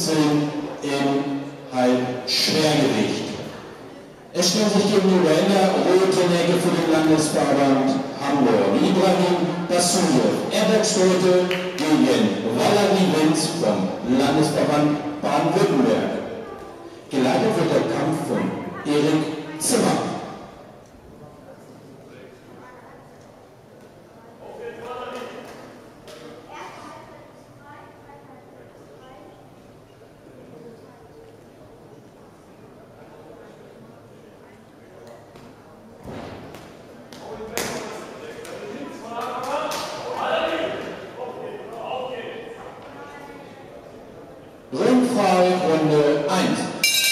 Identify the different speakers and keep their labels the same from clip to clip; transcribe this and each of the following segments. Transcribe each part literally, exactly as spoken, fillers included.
Speaker 1: fünfzehn im Halbschwergewicht. Es stellen sich gegen die Ränder rote Necke für den Landesverband Hamburg. Ibrahim Bassuyev. Er boxt heute gegen Valerie Linz vom Landesverband Baden-Württemberg. Geleitet wird der Kampf von Erik Zimmer. Ringfrei Runde eins.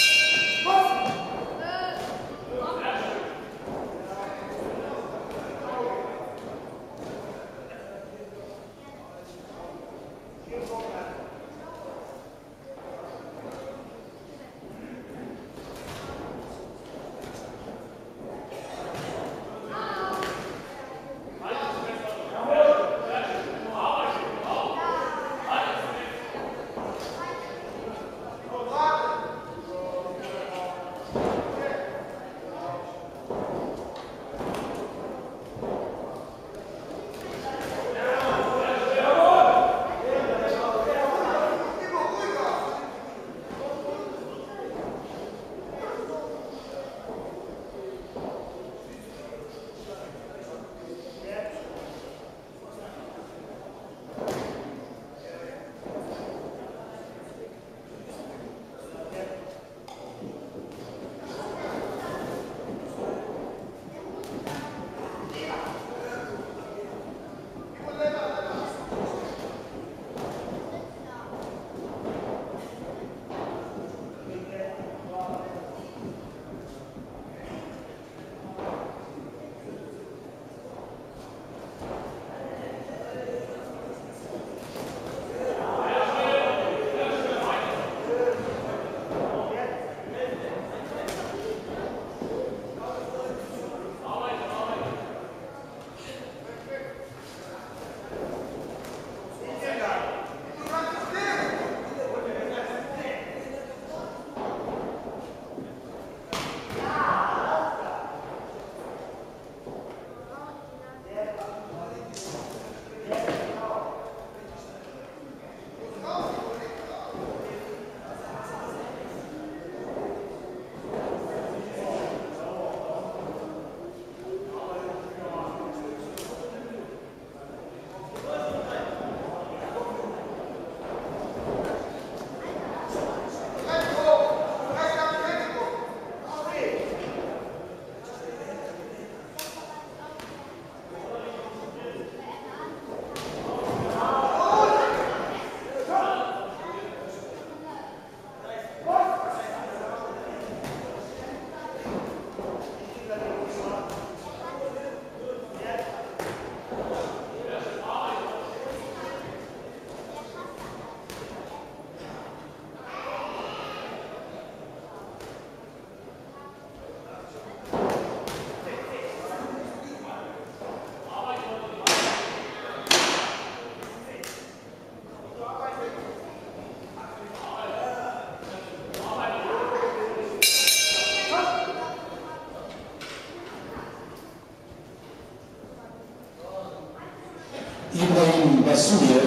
Speaker 1: Ibrahim Bassuyev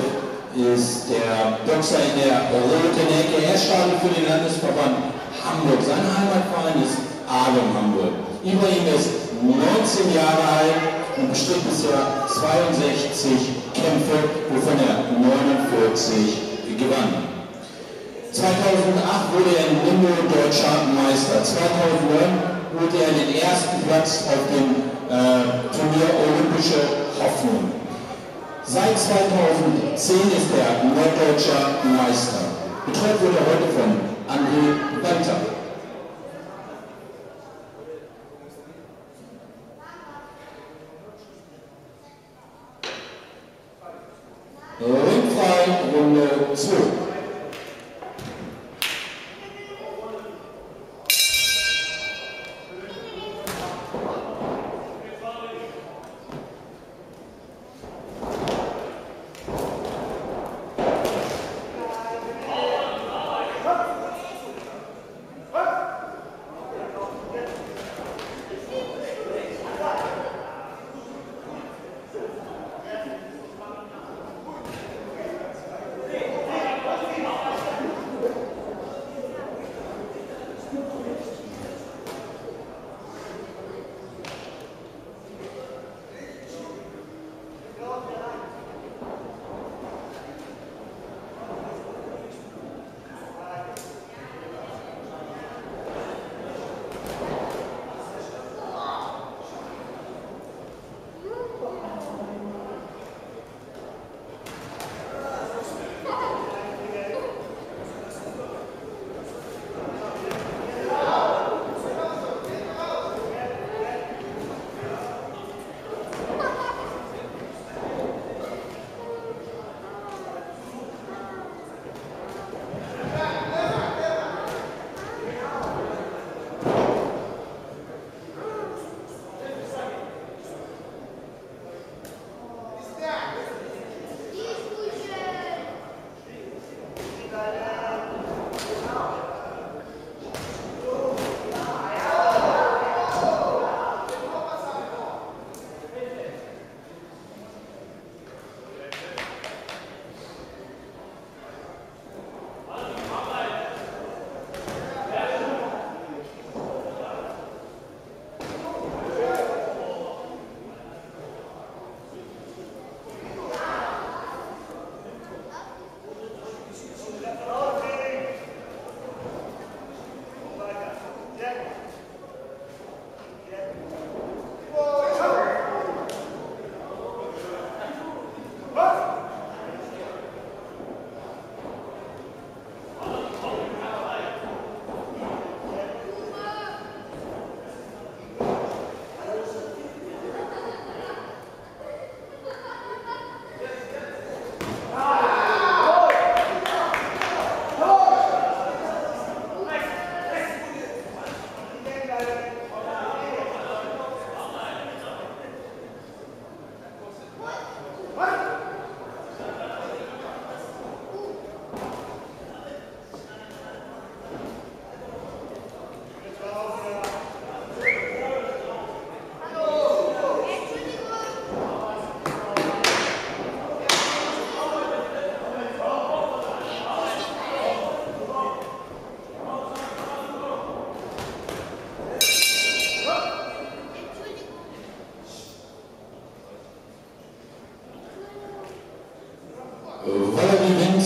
Speaker 1: ist der Boxer in der roten Ecke. Er startet für den Landesverband Hamburg. Sein Heimatverein ist Ahlum Hamburg. Ibrahim ist neunzehn Jahre alt und bestritt bisher zweiundsechzig Kämpfe, wovon er neunundvierzig gewann. zweitausendacht wurde er in Limbo deutscher Meister. zweitausendneun holte er den ersten Platz auf dem äh, Turnier Olympische Hoffnung. Seit zweitausendzehn ist er norddeutscher Meister. Betreut wurde er heute von André Walter. Ringfrei Runde zwei.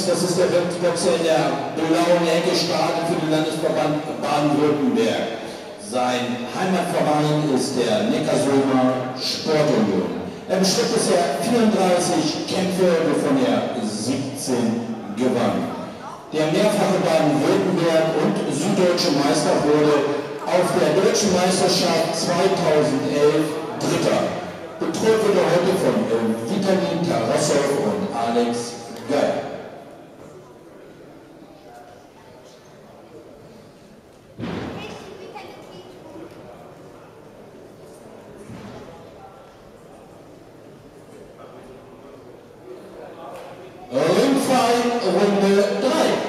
Speaker 1: Jens, das ist der Wettbewerb, der in der blauen Ecke startet für den Landesverband Baden-Württemberg. Sein Heimatverein ist der Neckarsulmer Sportunion. Er bestritt bisher vierunddreißig Kämpfe, wovon er siebzehn gewann. Der mehrfache Baden-Württemberg und süddeutsche Meister wurde auf der Deutschen Meisterschaft zweitausendelf Dritter. Betreut wurde heute von Vitalin Tarassow und Alex Geil. Ringverein Runde drei.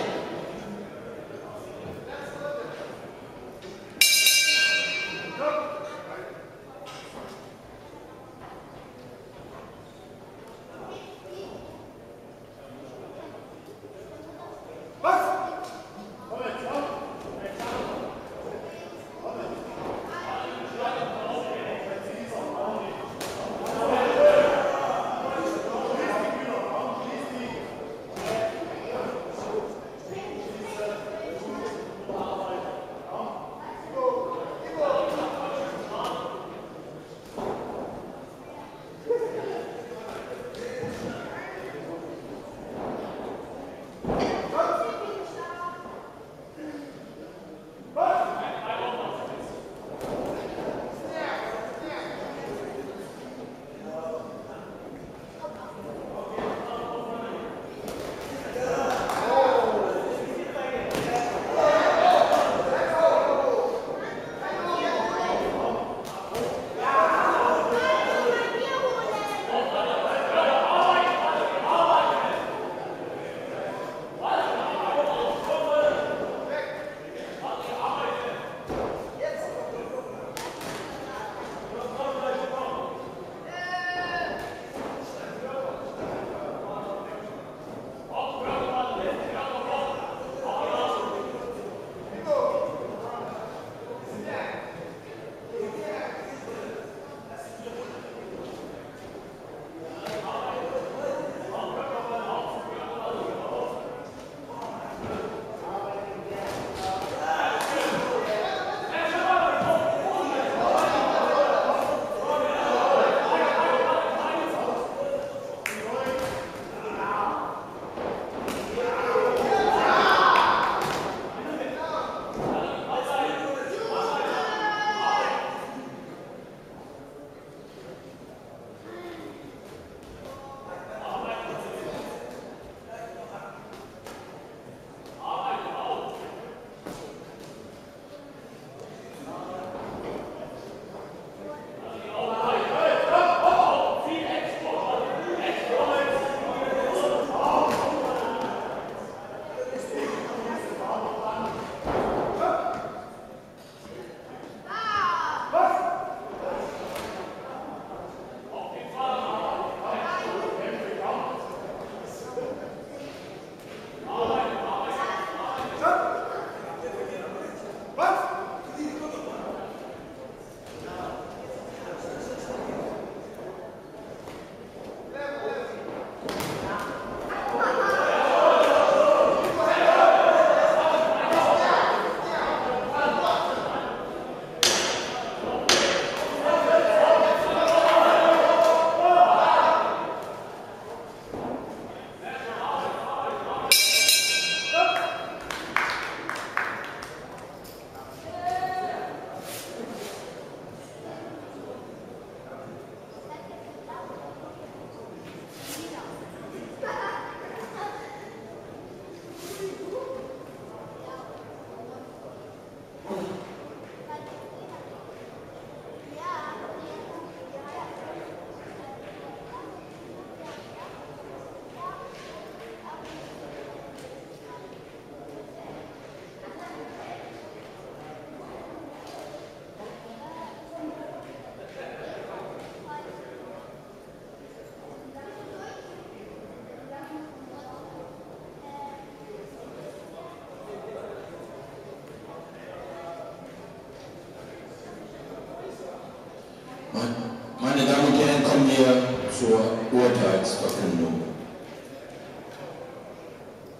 Speaker 1: Meine Damen und Herren, kommen wir zur Urteilsverkündung.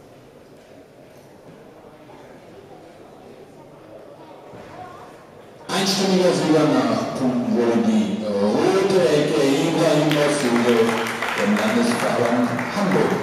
Speaker 1: einstimmiger Sieger nach Punkten wurde die rote Ecke Ibrahim Rasul, dem Landesverband Hamburg.